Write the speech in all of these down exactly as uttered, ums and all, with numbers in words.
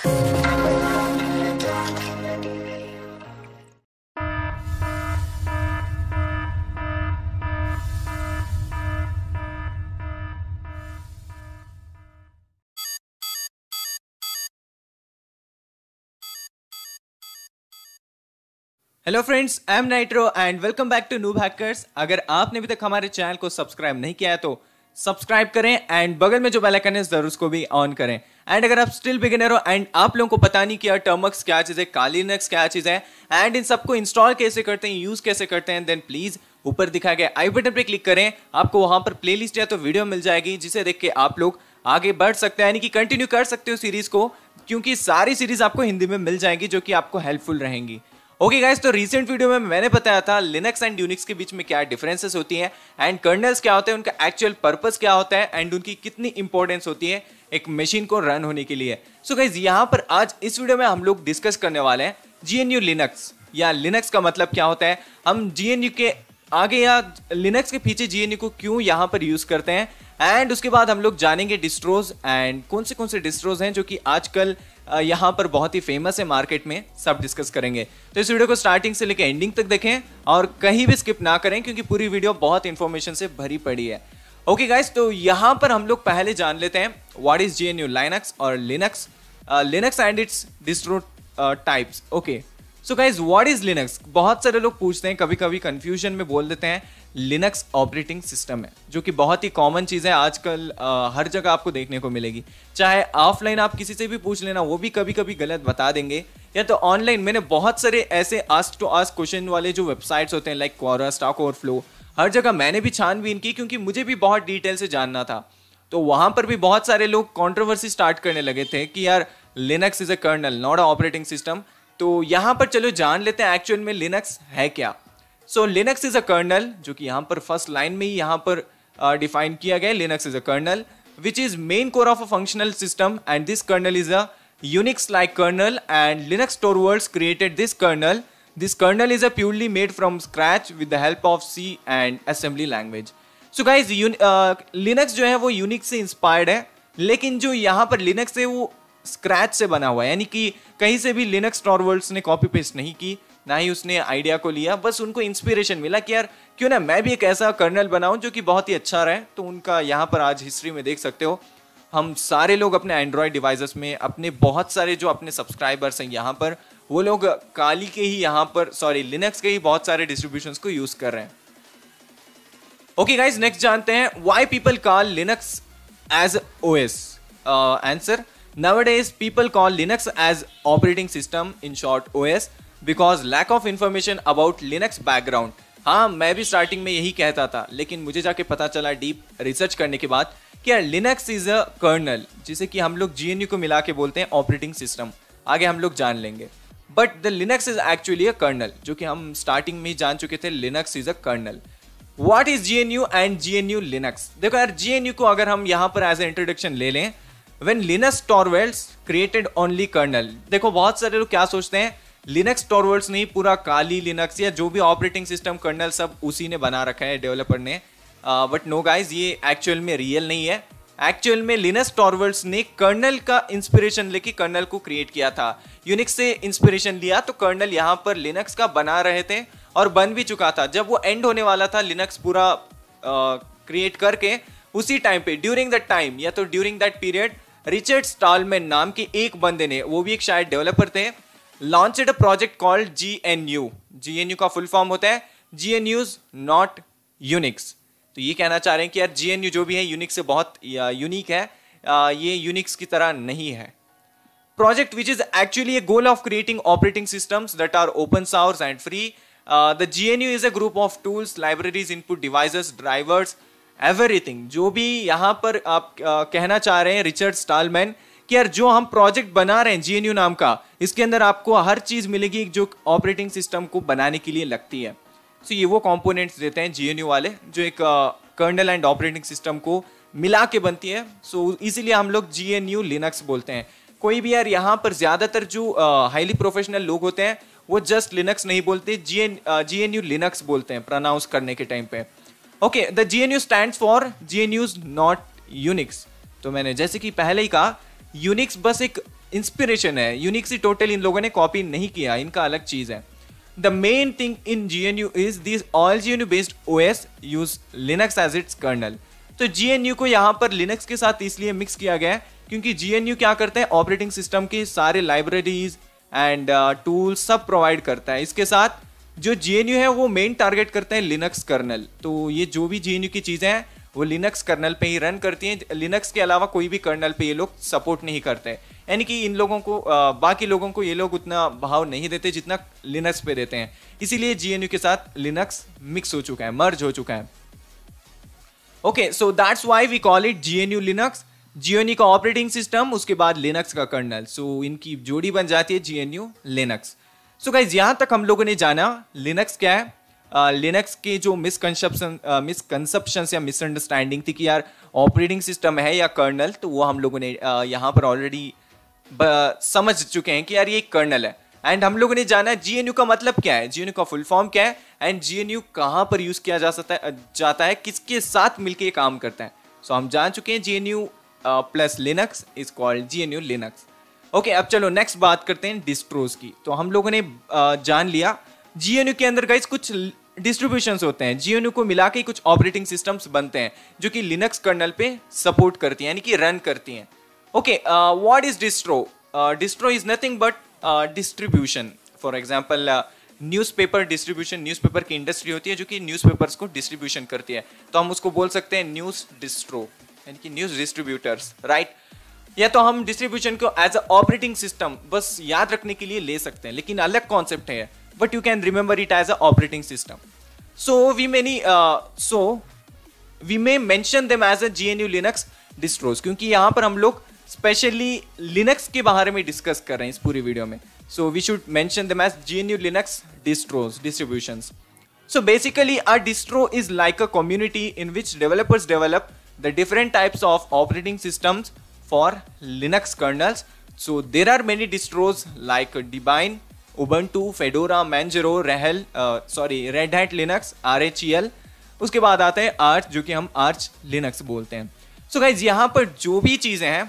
Hello friends, I am Nitro and welcome back to Noob Hackers. अगर आपने अभी तक हमारे चैनल को सब्सक्राइब नहीं किया है तो सब्सक्राइब करें एंड बगल में जो बेल आइकन है जरूर उसको भी ऑन करें। एंड अगर आप स्टिल बिगिनर हो एंड आप लोगों को पता नहीं कि टर्मक्स क्या चीज़ है, काली लिनक्स क्या चीज़ है एंड इन सबको इंस्टॉल कैसे करते हैं, यूज़ कैसे करते हैं, देन प्लीज़ ऊपर दिखाए गए आई बटन पर क्लिक करें। आपको वहाँ पर प्ले लिस्ट या तो वीडियो मिल जाएगी जिसे देख के आप लोग आगे बढ़ सकते हैं, यानी कि कंटिन्यू कर सकते हो सीरीज़ को, क्योंकि सारी सीरीज़ आपको हिंदी में मिल जाएंगी जो कि आपको हेल्पफुल रहेंगी। ओके गाइस, तो रिसेंट वीडियो में मैंने बताया था लिनक्स एंड यूनिक्स के बीच में क्या डिफरेंसेस होती हैं एंड कर्नल्स क्या होते हैं, उनका एक्चुअल पर्पस क्या होता है एंड उनकी कितनी इंपॉर्टेंस होती है एक मशीन को रन होने के लिए। सो गाइस, यहाँ पर आज इस वीडियो में हम लोग डिस्कस करने वाले हैं जीएनयू लिनक्स, या लिनक्स का मतलब क्या होता है, हम जीएनयू के आगे या लिनक्स के पीछे जीएनयू को क्यों यहाँ पर यूज करते हैं, एंड उसके बाद हम लोग जानेंगे डिस्ट्रोज एंड कौन से कौन से डिस्ट्रोज हैं जो कि आजकल यहाँ पर बहुत ही फेमस है मार्केट में, सब डिस्कस करेंगे। तो इस वीडियो को स्टार्टिंग से लेकर एंडिंग तक देखें और कहीं भी स्किप ना करें क्योंकि पूरी वीडियो बहुत इंफॉर्मेशन से भरी पड़ी है। ओके गाइस, तो यहाँ पर हम लोग पहले जान लेते हैं व्हाट इज जीएनयू लिनक्स और Linux Linux and its distro types. Okay, so guys what is Linux, बहुत सारे लोग पूछते हैं, कभी कभी कंफ्यूजन में बोल देते हैं लिनक्स ऑपरेटिंग सिस्टम है, जो कि बहुत ही कॉमन चीज़ है आजकल, आ, हर जगह आपको देखने को मिलेगी। चाहे ऑफलाइन आप किसी से भी पूछ लेना, वो भी कभी कभी गलत बता देंगे, या तो ऑनलाइन मैंने बहुत सारे ऐसे आस्क टू आस्क क्वेश्चन वाले जो वेबसाइट्स होते हैं लाइक क्वोरा, स्टैक ओवरफ्लो, हर जगह मैंने भी छानबीन की क्योंकि मुझे भी बहुत डिटेल से जानना था। तो वहाँ पर भी बहुत सारे लोग कॉन्ट्रोवर्सी स्टार्ट करने लगे थे कि यार Linux is a kernel not a operating system. तो यहाँ पर चलो जान लेते हैं एक्चुअल में लिनक्स है क्या। So Linux is a kernel, जो कि यहाँ पर फर्स्ट लाइन में ही यहाँ पर डिफाइन uh, किया गया है। Linux is a kernel which is main core of a functional system and this kernel is a Unix like kernel and Linux Torvalds created this kernel. This kernel is a purely made from scratch with the help of C and assembly language. So guys, Linux जो है वो Unix से inspired है, लेकिन जो यहाँ पर Linux है वो स्क्रैच से बना हुआ है, यानी कि कहीं से भी लिनक्स स्टोरवर्ड्स ने कॉपी पेस्ट नहीं की, ना ही उसने आइडिया को लिया, बस उनको इंस्पिरेशन मिला कि यार क्यों ना मैं भी एक ऐसा कर्नल बनाऊं जो कि बहुत ही अच्छा रहे। तो उनका यहाँ पर आज हिस्ट्री में देख सकते हो, हम सारे लोग अपने एंड्रॉयड डिवाइसेस में अपने बहुत सारे जो अपने सब्सक्राइबर्स हैं यहाँ पर, वो लोग काली के ही यहाँ पर सॉरी लिनक्स के ही बहुत सारे डिस्ट्रीब्यूशंस को यूज कर रहे हैं। ओके गाइज, नेक्स्ट जानते हैं why people call Linux as OS. Answer, nowadays people call Linux as operating system, in short O S, because lack of information about Linux background। हाँ, मैं भी स्टार्टिंग में यही कहता था, लेकिन मुझे जाके पता चला डीप रिसर्च करने के बाद कि यार लिनक्स इज अ कर्नल, जिसे कि हम लोग जीएनयू को मिला के बोलते हैं ऑपरेटिंग सिस्टम, आगे हम लोग जान लेंगे। But the Linux is actually a kernel, जो कि हम स्टार्टिंग में ही जान चुके थे, Linux is a kernel. What is GNU and GNU Linux. देखो यार, जीएनयू को अगर हम यहाँ पर एज ए इंट्रोडक्शन ले लें, When Linux स्टोरवर्ड्स created only kernel। देखो बहुत सारे लोग क्या सोचते हैं, लिनक्स स्टोरवर्ड्स नहीं, पूरा काली लिनक्स या जो भी ऑपरेटिंग सिस्टम कर्नल सब उसी ने बना रखा है, डेवलपर ने। बट नो गाइज, ये एक्चुअल में रियल नहीं है। एक्चुअल में लिनक्स स्टोरवर्ड्स ने कर्नल का इंस्पिरेशन लेके कर्नल को क्रिएट किया था, यूनिक्स से इंस्पिरेशन लिया, तो कर्नल यहाँ पर लिनक्स का बना रहे थे और बन भी चुका था। जब वो एंड होने वाला था लिनक्स पूरा क्रिएट uh, करके, उसी टाइम पे ड्यूरिंग दैट टाइम या तो during that period Richard Stallman नाम के एक बंदे ने, वो भी एक शायद डेवलपर थे, launched a project called GNU. GNU का फुल फॉर्म होता है जीएनयूज नॉट यूनिक्स। तो ये कहना चाह रहे हैं कि यार जीएनयू जो भी है यूनिक्स से बहुत यूनिक है, ये यूनिक्स की तरह नहीं है। Project which is actually a goal of creating operating systems that are open source and free। uh, the G N U is a group of tools, libraries, input devices, drivers, everything. जो भी यहाँ पर आप आ, कहना चाह रहे हैं Richard Stallman कि यार जो हम प्रोजेक्ट बना रहे हैं जीएनयू नाम का, इसके अंदर आपको हर चीज मिलेगी जो ऑपरेटिंग सिस्टम को बनाने के लिए लगती है। सो so, ये वो कंपोनेंट्स देते हैं जीएनयू वाले जो एक कर्नल एंड ऑपरेटिंग सिस्टम को मिला के बनती है। सो so, इसीलिए हम लोग जीएनयू लिनक्स बोलते हैं। कोई भी यार यहाँ पर ज्यादातर जो हाईली प्रोफेशनल लोग होते हैं वो जस्ट लिनक्स नहीं बोलते, जीएन जीएनयू लिनक्स बोलते हैं प्रोनाउंस करने के टाइम पे। Okay, the GNU stands for GNU's not Unix. तो मैंने जैसे कि पहले ही कहा, यूनिक्स बस एक इंस्पिरेशन है, यूनिक्स टोटल इन लोगों ने कॉपी नहीं किया, इनका अलग चीज है। The main thing in G N U is this all G N U based O S use Linux as its kernel. तो G N U को यहाँ पर लिनक्स के साथ इसलिए मिक्स किया गया है क्योंकि G N U क्या करते हैं, ऑपरेटिंग सिस्टम के सारे लाइब्रेरीज एंड टूल्स सब प्रोवाइड करता है। इसके साथ जो G N U है वो मेन टारगेट करते हैं लिनक्स कर्नल। तो ये जो भी G N U की चीज़ें हैं वो लिनक्स कर्नल पे ही रन करती हैं, लिनक्स के अलावा कोई भी कर्नल पे ये लोग सपोर्ट नहीं करते। यानी कि इन लोगों को आ, बाकी लोगों को ये लोग उतना भाव नहीं देते जितना लिनक्स पे देते हैं, इसीलिए G N U के साथ लिनक्स मिक्स हो चुका है, मर्ज हो चुका है। Okay, so that's why we call it G N U Linux. G N U का ऑपरेटिंग सिस्टम, उसके बाद लिनक्स का कर्नल, सो इनकी जोड़ी बन जाती है G N U Linux. So guys यहाँ तक हम लोगों ने जाना लिनक्स क्या है। लिनक्स uh, के जो मिसकंसेप्शन मिसकंसेप्शंस या मिसअंडरस्टैंडिंग थी कि यार ऑपरेटिंग सिस्टम है या कर्नल, तो वो हम लोगों ने uh, यहाँ पर ऑलरेडी समझ चुके हैं कि यार ये कर्नल है। एंड हम लोगों ने जाना है G N U का मतलब क्या है, G N U का फुल फॉर्म क्या है, एंड G N U कहाँ पर यूज किया जा सकता है जाता है, किसके साथ मिलके ये काम करता है। सो so, हम जान चुके हैं G N U plus Linux is called G N U Linux. Okay, अब चलो नेक्स्ट बात करते हैं डिस्ट्रोज की। तो हम लोगों ने uh, जान लिया G N U के अंदर गाइस कुछ डिस्ट्रीब्यूशंस होते हैं, G N U को मिला के कुछ ऑपरेटिंग सिस्टम्स बनते हैं जो कि लिनक्स कर्नल पे सपोर्ट करती हैं, यानी कि रन करती हैं। Okay, what is distro? Distro is nothing but distribution. For example newspaper distribution, newspaper की इंडस्ट्री होती है जो कि न्यूज़पेपर्स को डिस्ट्रीब्यूशन करती है, तो हम उसको बोल सकते हैं न्यूज़ डिस्ट्रो, यानी कि न्यूज़ डिस्ट्रीब्यूटर्स, राइट। या तो हम डिस्ट्रीब्यूशन को एज अ ऑपरेटिंग सिस्टम बस याद रखने के लिए ले सकते हैं, लेकिन अलग कॉन्सेप्ट है, but you can remember it as a operating system. So we may uh, so we may mention them as a G N U Linux distros, क्योंकि यहाँ पर हम लोग स्पेशली लिनक्स के बारे में डिस्कस कर रहे हैं इस पूरी वीडियो में। So we should mention them as G N U Linux distros, distributions. So basically a distro is like a community in which developers develop the different types of operating systems for Linux kernels. So there are many distros like Debian, Ubuntu, Fedora, Manjaro, Rahel, sorry Red Hat Linux, R H E L, उसके बाद आता है Arch, जो कि हम Arch Linux बोलते हैं। सो guys यहाँ पर जो भी चीजें हैं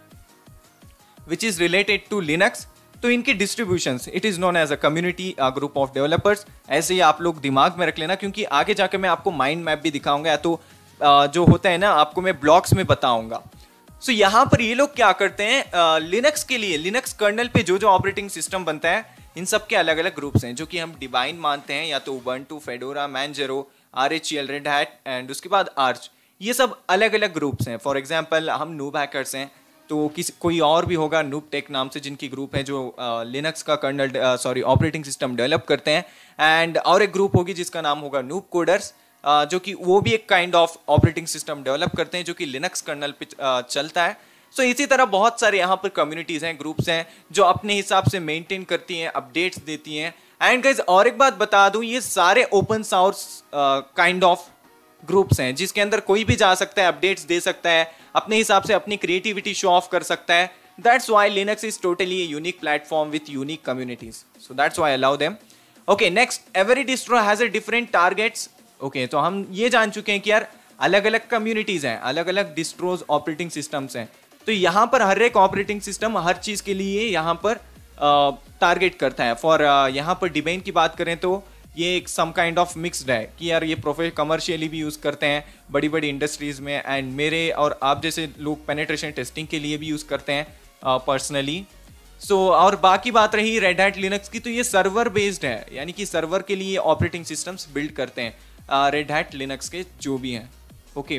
which is related to Linux, तो इनके distributions it is known as a community, a group of developers. ऐसे ही आप लोग दिमाग में रख लेना, क्योंकि आगे जाकर मैं आपको माइंड मैप भी दिखाऊंगा, या तो uh, जो होता है ना आपको मैं ब्लॉक्स में बताऊंगा। सो so, यहाँ पर ये लोग क्या करते हैं, लिनक्स uh, के लिए लिनक्स कर्नल पे जो जो ऑपरेटिंग सिस्टम बनता है इन सब के अलग अलग ग्रुप्स हैं, जो कि हम डिबाइन मानते हैं, या तो Ubuntu, Fedora, Manjaro, R H E L, Red Hat and उसके बाद आर्च। ये सब अलग अलग ग्रुप्स हैं। फॉर एग्जांपल हम नूब हैकर्स हैं, तो किसी कोई और भी होगा नूब टेक नाम से जिनकी ग्रुप है जो लिनक्स uh, का kernel sorry operating system develop करते हैं, एंड और एक ग्रुप होगी जिसका नाम होगा नूब कोडर्स, uh, जो कि वो भी एक kind of operating system develop करते हैं जो कि लिनक्स कर्नल पे uh, चलता है। सो so, इसी तरह बहुत सारे यहाँ पर कम्युनिटीज हैं, ग्रुप्स हैं जो अपने हिसाब से मेंटेन करती हैं, अपडेट्स देती हैं। एंड गाइस और एक बात बता दूं, ये सारे open source kind of groups हैं जिसके अंदर कोई भी जा सकता है, अपडेट्स दे सकता है, अपने हिसाब से अपनी क्रिएटिविटी शो ऑफ कर सकता है। That's why Linux is totally a unique platform with unique communities, so that's why allow them. Okay, next, every distro has a different targets. Okay, तो हम ये जान चुके हैं कि यार अलग अलग कम्युनिटीज हैं, अलग अलग डिस्ट्रोज ऑपरेटिंग सिस्टम्स हैं। तो यहाँ पर हर एक ऑपरेटिंग सिस्टम हर चीज के लिए यहाँ पर टारगेट uh, करता है। फॉर uh, यहाँ पर डिबाइन की बात करें तो ये एक सम काइंड ऑफ मिक्स्ड है कि यार ये प्रोफेशनल कमर्शियली भी यूज करते हैं बड़ी बड़ी इंडस्ट्रीज में, एंड मेरे और आप जैसे लोग पेनिट्रेशन टेस्टिंग के लिए भी यूज करते हैं पर्सनली। uh, सो so, और बाकी बात रही रेड हैट लिनक्स की, तो ये सर्वर बेस्ड है, यानी कि सर्वर के लिए ऑपरेटिंग सिस्टम्स बिल्ड करते हैं रेड हैट लिनक्स के जो भी हैं। Okay,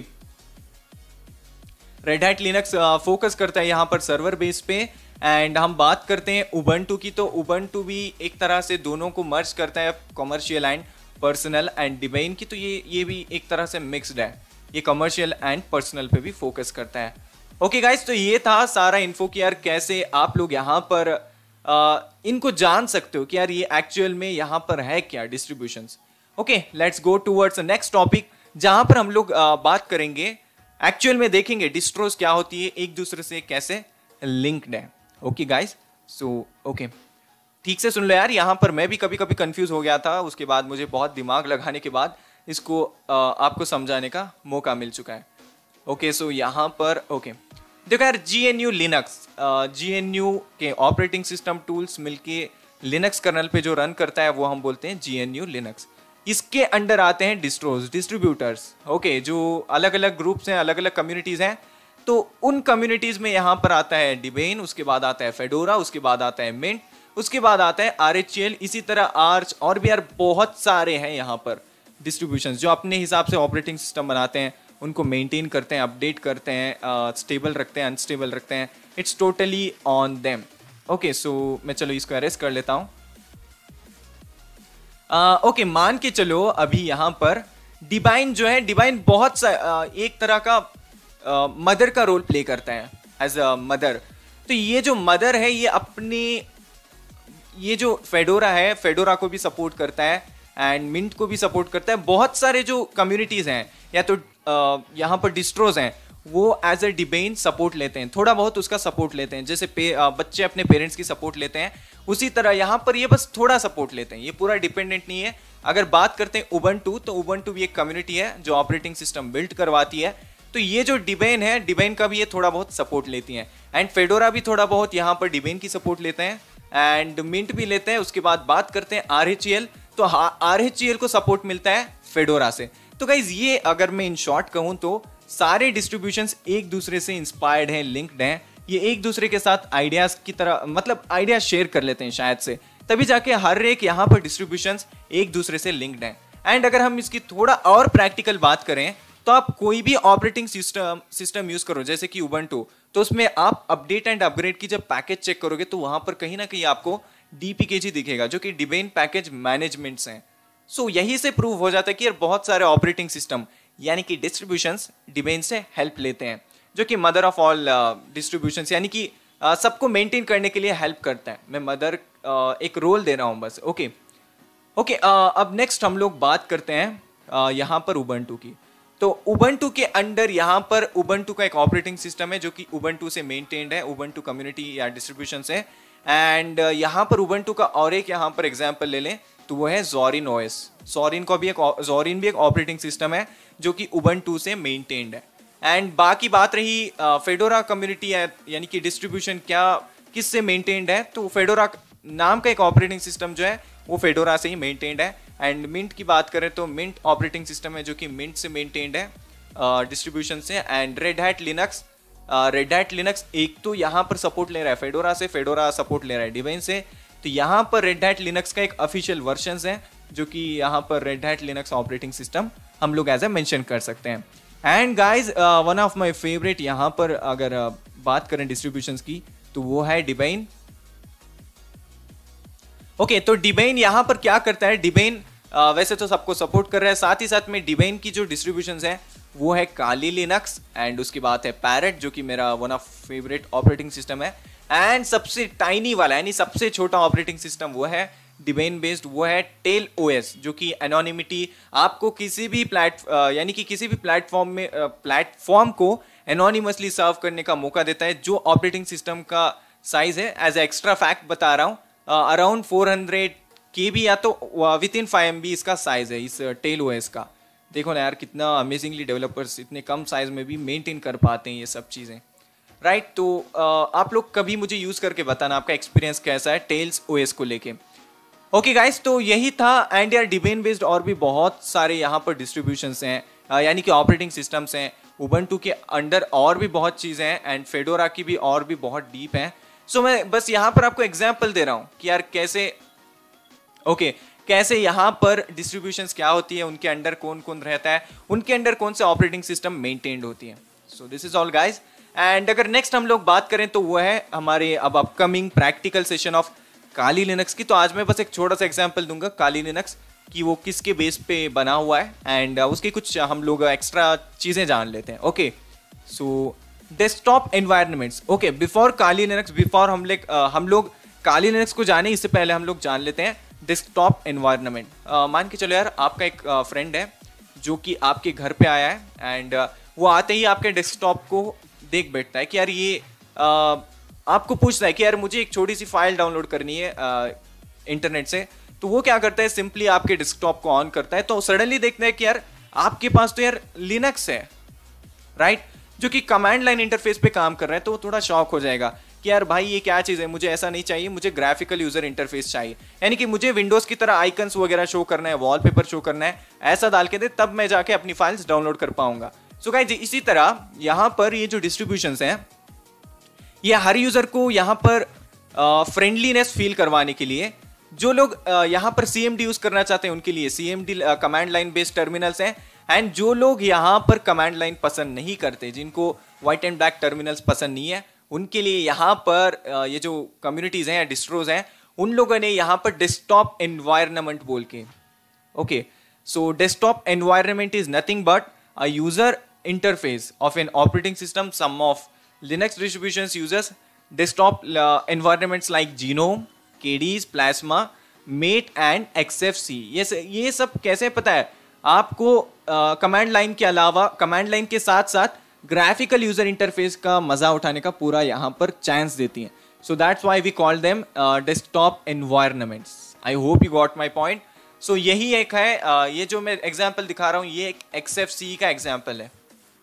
Red Hat Linux focus करता है यहाँ पर सर्वर बेस पे। एंड हम बात करते हैं उबंटू की, तो उबंटू भी एक तरह से दोनों को मर्ज करता है, commercial and personal. And Debian की तो ये ये भी एक तरह से मिक्स्ड है, ये कमर्शियल एंड पर्सनल पे भी फोकस करता है। ओके गाइस, तो ये था सारा इन्फो कि यार कैसे आप लोग यहाँ पर आ, इनको जान सकते हो कि यार ये एक्चुअल में यहाँ पर है क्या distributions. Okay, let's go towards next topic, जहाँ पर हम लोग आ, बात करेंगे, एक्चुअल में देखेंगे डिस्ट्रोज क्या होती है, एक दूसरे से कैसे लिंक्ड है। ओके गाइस, सो ओके, ठीक से सुन लो यार, यहाँ पर मैं भी कभी कभी कंफ्यूज हो गया था, उसके बाद मुझे बहुत दिमाग लगाने के बाद इसको आ, आपको समझाने का मौका मिल चुका है। ओके, सो यहाँ पर ओके देखो यार, G N U Linux, G N U के ऑपरेटिंग सिस्टम टूल्स मिलके लिनक्स कर्नल पे जो रन करता है वो हम बोलते हैं जी एन यू लिनक्स। इसके अंडर आते हैं डिस्ट्रोज, डिस्ट्रीब्यूटर्स, ओके, जो अलग अलग ग्रुप्स हैं, अलग अलग कम्युनिटीज हैं। तो उन कम्युनिटीज में यहाँ पर आता है डिबेन, उसके बाद आता है फेडोरा, उसके बाद आता है मिंट, उसके बाद आता है आर एच एल, इसी तरह आर्च, और भी यार बहुत सारे हैं यहाँ पर डिस्ट्रीब्यूशंस जो अपने हिसाब से ऑपरेटिंग सिस्टम बनाते हैं, उनको मेंटेन करते हैं, अपडेट करते हैं, स्टेबल uh, रखते हैं, अनस्टेबल रखते हैं। It's totally on them. Okay, so मैं चलो इसको अरेस्ट कर लेता हूँ। ओके uh, okay, मान के चलो अभी यहाँ पर डिबाइन जो है, डिबाइन बहुत सा uh, एक तरह का मदर uh, का रोल प्ले करता है एज अ मदर। तो ये जो मदर है ये अपने, ये जो फेडोरा है, फेडोरा को भी सपोर्ट करता है एंड मिंट को भी सपोर्ट करता है। बहुत सारे जो कम्युनिटीज हैं या तो uh, यहाँ पर डिस्ट्रोज हैं, वो एज अ डिबेन सपोर्ट लेते हैं, थोड़ा बहुत उसका सपोर्ट लेते हैं, जैसे पे, uh, बच्चे अपने पेरेंट्स की सपोर्ट लेते हैं, उसी तरह यहाँ पर ये बस थोड़ा सपोर्ट लेते हैं, ये पूरा डिपेंडेंट नहीं है। अगर बात करते हैं उबंटू, तो उबंटू भी एक कम्युनिटी है जो ऑपरेटिंग सिस्टम बिल्ड करवाती है। तो ये जो डिबेन है, डिबेन का भी ये थोड़ा बहुत सपोर्ट लेती है एंड फेडोरा भी थोड़ा बहुत यहाँ पर डिबेन की सपोर्ट लेते हैं एंड मिंट भी लेते हैं। उसके बाद बात करते हैं आर एच एल, तो आर एच एल को सपोर्ट मिलता है फेडोरा से। तो गाइज ये अगर मैं इन शॉर्ट कहूँ तो सारे डिस्ट्रीब्यूशंस एक दूसरे से इंस्पायर्ड हैं, लिंक्ड हैं, ये एक दूसरे के साथ आइडियाज की तरह, मतलब आइडियाज शेयर कर लेते हैं शायद से, तभी जाके हर एक यहाँ पर डिस्ट्रीब्यूशंस एक दूसरे से लिंक्ड हैं। एंड अगर हम इसकी थोड़ा और प्रैक्टिकल बात करें तो आप कोई भी ऑपरेटिंग सिस्टम सिस्टम यूज करो, जैसे कि उबंटू, तो उसमें आप अपडेट एंड अपग्रेड की जब पैकेज चेक करोगे तो वहां पर कहीं ना कहीं आपको डीपीकेजी दिखेगा, जो कि डिबेन पैकेज मैनेजमेंट्स हैं। सो so, यही से प्रूव हो जाता है कि यार बहुत सारे ऑपरेटिंग सिस्टम यानी कि डिस्ट्रीब्यूशंस डिबेन से हेल्प लेते हैं, जो कि मदर ऑफ ऑल डिस्ट्रीब्यूशंस, यानी कि uh, सबको मेंटेन करने के लिए हेल्प करता है। मैं मदर uh, एक रोल दे रहा हूँ बस। ओके ओके, अब नेक्स्ट हम लोग बात करते हैं uh, यहाँ पर उबंटू की। तो उबंटू के अंडर यहाँ पर उबंटू का एक ऑपरेटिंग सिस्टम है जो कि उबंटू से मेंटेन्ड है, उबंटू कम्युनिटी या डिस्ट्रीब्यूशन से। एंड यहाँ पर उबंटू का और एक यहाँ पर एग्जांपल ले लें तो वो है ज़ोरिन ओएस। ज़ोरिन को भी एक ज़ोरिन भी एक ऑपरेटिंग सिस्टम है जो कि उबंटू से मेंटेन्ड है। एंड बाकी बात रही फेडोरा कम्युनिटी है, यानी कि डिस्ट्रीब्यूशन क्या किससे मेंटेन्ड है, तो फेडोरा नाम का एक ऑपरेटिंग सिस्टम जो है वो फेडोरा से ही मेंटेन्ड है। एंड मिंट की बात करें तो मिंट ऑपरेटिंग सिस्टम है जो कि मिंट से मेंटेन्ड है डिस्ट्रीब्यूशन uh, से। And Red Hat Linux, Red Hat Linux एक तो यहाँ पर सपोर्ट ले रहा है फेडोरा से, फेडोरा सपोर्ट ले रहा है डिबेन से। तो यहाँ पर रेड हैट लिनक्स का एक ऑफिशियल वर्जन है जो कि यहाँ पर Red Hat Linux operating system हम लोग एज ए मेंशन कर सकते हैं। And guys one of my favourite यहाँ पर अगर uh, बात करें डिस्ट्रीब्यूशंस की तो वो है डिबेन। ओके okay, तो डिबेन यहाँ पर क्या करता है, डिबेन uh, वैसे तो सबको सपोर्ट कर रहा है, साथ ही साथ में डिबेन की जो डिस्ट्रीब्यूशंस है वो है काली लिनक्स, एंड उसकी बात है पैरेट जो कि मेरा one of favourite operating system है। एंड सबसे टाइनी वाला यानी सबसे छोटा ऑपरेटिंग सिस्टम वो है डिबेन बेस्ड, वो है टेल ओएस, जो कि एनोनिमिटी आपको किसी भी प्लेट यानी कि किसी भी प्लेटफॉर्म में प्लेटफॉर्म को एनोनिमसली सर्व करने का मौका देता है। जो ऑपरेटिंग सिस्टम का साइज है, एज ए एक्स्ट्रा फैक्ट बता रहा हूँ, around four hundred K B या तो within five M B इसका साइज है इस टेल ओएस का। देखो ना यार कितना अमेजिंगली डेवलपर्स इतने कम साइज में भी मेंटेन कर पाते हैं ये सब चीज़ें, राइट right? तो uh, आप लोग कभी मुझे यूज़ करके बताना आपका एक्सपीरियंस कैसा है टेल्स ओएस को लेके। ओके गाइस, तो यही था। एंड यार डिबेन बेस्ड और भी बहुत सारे यहाँ पर डिस्ट्रीब्यूशंस हैं, uh, यानी कि ऑपरेटिंग सिस्टम्स हैं। उबंटू के अंडर और भी बहुत चीज़ें हैं एंड फेडोरा की भी और भी बहुत डीप हैं। सो so, मैं बस यहाँ पर आपको एग्जाम्पल दे रहा हूँ कि यार कैसे ओके okay, कैसे यहाँ पर डिस्ट्रीब्यूशंस क्या होती है, उनके अंडर कौन कौन रहता है, उनके अंडर कौन से ऑपरेटिंग सिस्टम मेंटेन्ड होती है। So this is all guys. And अगर नेक्स्ट हम लोग बात करें तो वो है हमारे अब upcoming practical session of Kali Linux की। तो आज मैं बस एक छोटा सा एग्जांपल दूंगा काली लिनक्स कि वो किसके बेस पे बना हुआ है एंड उसके कुछ हम लोग एक्स्ट्रा चीज़ें जान लेते हैं। Okay, so desktop environments. Okay, before Kali Linux, before हम लोग हम लोग काली लिनक्स को जाने इससे पहले हम लोग जान लेते हैं डेस्कटॉप एनवायरनमेंट। मान के चलो यार आपका एक फ्रेंड uh, है जो कि आपके घर पे आया है एंड uh, वो आते ही आपके डेस्कटॉप को देख बैठता है कि यार ये uh, आपको पूछता है कि यार मुझे एक छोटी सी फाइल डाउनलोड करनी है इंटरनेट uh, से। तो वो क्या करता है, सिंपली आपके डेस्कटॉप को ऑन करता है, तो सडनली देखता है कि यार आपके पास तो यार लिनक्स है, राइट right? जो कि कमांड लाइन इंटरफेस पे काम कर रहा है, तो वो थोड़ा शॉक हो जाएगा कि यार भाई ये क्या चीज़ है, मुझे ऐसा नहीं चाहिए, मुझे ग्राफिकल यूजर इंटरफेस चाहिए, यानी कि मुझे विंडोज की तरह आइकन्स वगैरह शो करना है, वॉलपेपर शो करना है, ऐसा डाल के दे तब मैं जाके अपनी फाइल्स डाउनलोड कर पाऊंगा। सो गाइस इसी तरह यहाँ पर ये जो डिस्ट्रीब्यूशंस हैं, ये हर यूजर को यहाँ पर फ्रेंडलीनेस uh, फील करवाने के लिए, जो लोग uh, यहाँ पर सी एम डी यूज करना चाहते हैं उनके लिए C M D command line based terminals हैं, एंड जो लोग यहाँ पर कमांड लाइन पसंद नहीं करते, जिनको व्हाइट एंड ब्लैक टर्मिनल्स पसंद नहीं है, उनके लिए यहाँ पर uh, ये जो कम्युनिटीज हैं या डिस्ट्रोज हैं, उन लोगों ने यहाँ पर डेस्कटॉप एनवायरनमेंट बोल के, okay, so desktop environment is nothing but a user interface of an operating system. Some of Linux distributions uses desktop uh, environments like GNOME, K D E, Plasma, Mate and X F C. ये ये सब कैसे पता है आपको? Command uh, line के अलावा command line के साथ साथ ग्राफिकल यूजर इंटरफेस का मजा उठाने का पूरा यहाँ पर चांस देती हैं. So that's why we call them desktop environments. I hope you got my point. So यही एक है, uh, ये जो मैं एग्जाम्पल दिखा रहा हूँ ये एक X F C का एग्जाम्पल है.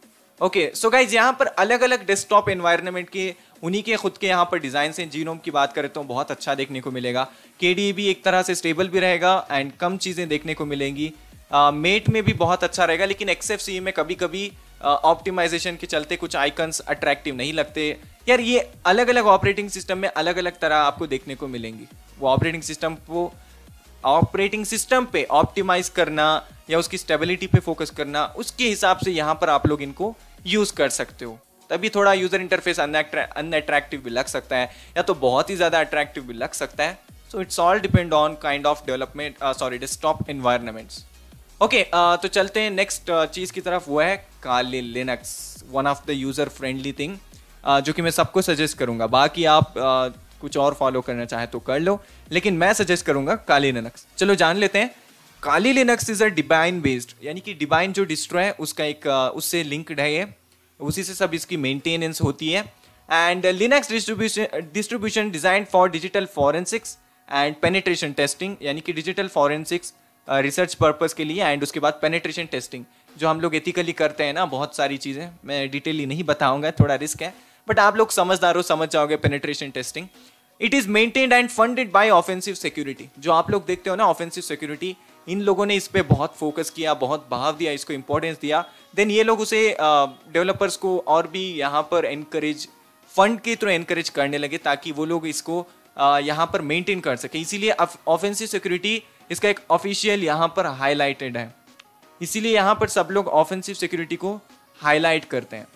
ओके सो गाइज यहाँ पर अलग अलग डेस्कटॉप एनवायरनमेंट के उन्हीं के खुद के यहाँ पर डिजाइन हैं. जीनोम की बात करें तो बहुत अच्छा देखने को मिलेगा. केडी भी एक तरह से स्टेबल भी रहेगा एंड कम चीज़ें देखने को मिलेंगी. मेट uh, में भी बहुत अच्छा रहेगा, लेकिन एक्सएफसी में कभी कभी ऑप्टिमाइजेशन uh, के चलते कुछ आइकन्स अट्रैक्टिव नहीं लगते. यार ये अलग अलग ऑपरेटिंग सिस्टम में अलग अलग तरह आपको देखने को मिलेंगी. वो ऑपरेटिंग सिस्टम को ऑपरेटिंग सिस्टम पे ऑप्टिमाइज करना या उसकी स्टेबिलिटी पे फोकस करना, उसके हिसाब से यहाँ पर आप लोग इनको यूज कर सकते हो. तभी थोड़ा यूजर इंटरफेस अनअट्रैक्टिव भी लग सकता है या तो बहुत ही ज्यादा अट्रैक्टिव भी लग सकता है. So it's all depend on kind of development, sorry desktop environments. Okay तो चलते हैं नेक्स्ट uh, चीज की तरफ. वो है Kali Linux, one of the user friendly thing जो कि मैं सबको सजेस्ट करूंगा. बाकी आप uh, कुछ और फॉलो करना चाहे तो कर लो, लेकिन मैं सजेस्ट करूंगा काली लिनक्स. चलो जान लेते हैं. Kali Linux is a Debian based, यानी कि डिबाइन जो डिस्ट्रो है उसका एक uh, उससे लिंक्ड है, ये उसी से सब इसकी मेंटेनेंस होती है. And Linux distribution distribution design for digital forensics and penetration testing, यानी कि डिजिटल फॉरेंसिक्स रिसर्च पर्पस के लिए, एंड उसके बाद पेनिट्रेशन टेस्टिंग जो हम लोग एथिकली करते हैं ना, बहुत सारी चीज़ें मैं डिटेली नहीं बताऊंगा, थोड़ा रिस्क है, बट आप लोग समझदार हो, समझ जाओगे penetration testing. It is maintained and funded by offensive security. जो आप लोग देखते हो ना ऑफेंसिव सिक्योरिटी, इन लोगों ने इस पे बहुत फोकस किया, बहुत भाव दिया, इसको इंपॉर्टेंस दिया. देन ये लोग उसे डेवलपर्स uh, को और भी यहाँ पर एनकरेज, फंड के थ्रू एनकरेज करने लगे ताकि वो लोग इसको uh, यहाँ पर मेंटेन कर सके. इसीलिए ऑफेंसिव सिक्योरिटी इसका एक ऑफिशियल यहाँ पर हाईलाइटेड है, इसीलिए यहाँ पर सब लोग ऑफेंसिव सिक्योरिटी को हाईलाइट करते हैं.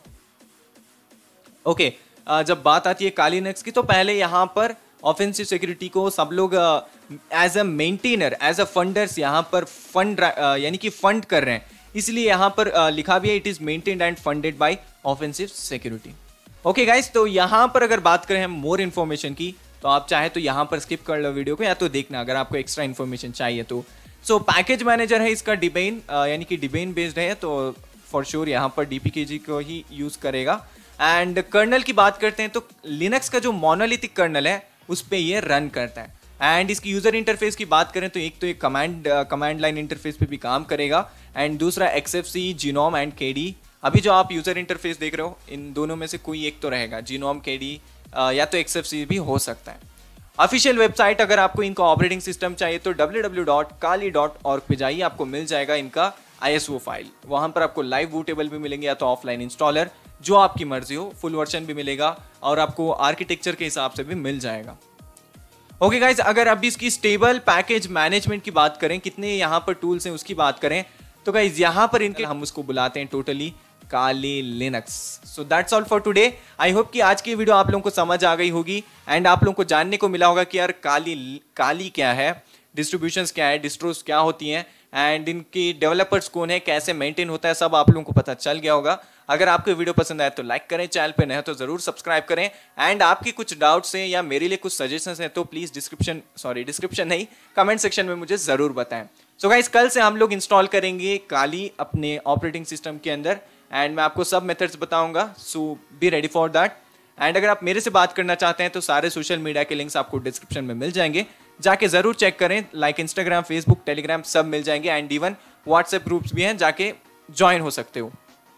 ओके okay, uh, जब बात आती है काली लिनक्स की, तो पहले यहाँ पर ऑफेंसिव सिक्योरिटी को सब लोग as a maintainer, as a funders यहाँ पर फंड uh, यानी कि फंड कर रहे हैं, इसलिए यहाँ पर uh, लिखा भी है it is maintained and funded by offensive security. Okay guys, तो यहाँ पर अगर बात करें हम मोर इन्फॉर्मेशन की, तो आप चाहे तो यहाँ पर स्किप कर लो वीडियो को, या तो देखना अगर आपको एक्स्ट्रा इन्फॉर्मेशन चाहिए तो. सो पैकेज मैनेजर है इसका डिबेन, uh, यानी कि डिबेन बेस्ड है, तो फॉर श्योर यहाँ पर डीपीकेजी को ही यूज करेगा. एंड कर्नल की बात करते हैं तो लिनक्स का जो मोनोलिथिक कर्नल है उस पर ये रन करता है. एंड इसकी यूजर इंटरफेस की बात करें तो एक तो एक कमांड कमांड लाइन इंटरफेस पे भी काम करेगा, एंड दूसरा एक्सएफसी, जीनोम एंड केडी. अभी जो आप यूजर इंटरफेस देख रहे हो, इन दोनों में से कोई एक तो रहेगा, जीनोम, केडी या तो एक्सएफसी भी हो सकता है. ऑफिशियल वेबसाइट अगर आपको इनका ऑपरेटिंग सिस्टम चाहिए तो W W W dot Kali dot org पे जाइए, आपको मिल जाएगा इनका आईएसओ फाइल. वहां पर आपको लाइव बूटेबल भी मिलेंगे या तो ऑफलाइन इंस्टॉलर, जो आपकी मर्जी हो. फुल वर्जन भी मिलेगा और आपको आर्किटेक्चर के हिसाब से भी मिल जाएगा. ओके okay गाइज, अगर अभी इसकी स्टेबल पैकेज मैनेजमेंट की बात करें, कितने यहाँ पर टूल्स हैं उसकी बात करें, तो गाइज यहाँ पर इनके हम उसको बुलाते हैं totally Kali Linux. So that's all for today. I hope कि आज की वीडियो आप लोगों को समझ आ गई होगी एंड आप लोगों को जानने को मिला होगा कि यार काली काली क्या है, डिस्ट्रीब्यूशंस क्या है, डिस्ट्रोस क्या होती हैं, एंड इनकी डेवलपर्स कौन है, कैसे मेंटेन होता है, सब आप लोगों को पता चल गया होगा. अगर आपको वीडियो पसंद आए तो लाइक करें, चैनल पे नए हो तो जरूर सब्सक्राइब करें. एंड आपकी कुछ डाउट्स हैं या मेरे लिए कुछ सजेशंस हैं तो प्लीज डिस्क्रिप्शन सॉरी डिस्क्रिप्शन नहीं कमेंट सेक्शन में मुझे जरूर बताएं. सो गाइस, कल से हम लोग इंस्टॉल करेंगे काली अपने ऑपरेटिंग सिस्टम के अंदर, एंड मैं आपको सब मेथड्स बताऊंगा. So be ready for that. And अगर आप मेरे से बात करना चाहते हैं तो सारे सोशल मीडिया के लिंक्स आपको डिस्क्रिप्शन में मिल जाएंगे, जाके जरूर चेक करें. लाइक इंस्टाग्राम, फेसबुक, टेलीग्राम सब मिल जाएंगे, एंड इवन व्हाट्सएप ग्रुप्स भी हैं, जाके ज्वाइन हो सकते हो.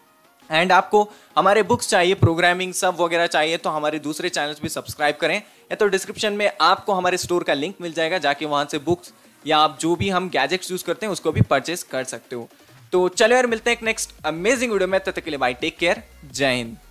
एंड आपको हमारे बुक्स चाहिए, प्रोग्रामिंग सब वगैरह चाहिए, तो हमारे दूसरे चैनल्स भी सब्सक्राइब करें, या तो डिस्क्रिप्शन में आपको हमारे स्टोर का लिंक मिल जाएगा, जाके वहां से बुक्स या आप जो भी हम गैजेट्स यूज करते हैं उसको भी परचेस कर सकते हो। तो चलो यार, मिलते हैं एक नेक्स्ट अमेजिंग वीडियो में, तब तक के लिए बाय, टेक केयर, जय हिंद।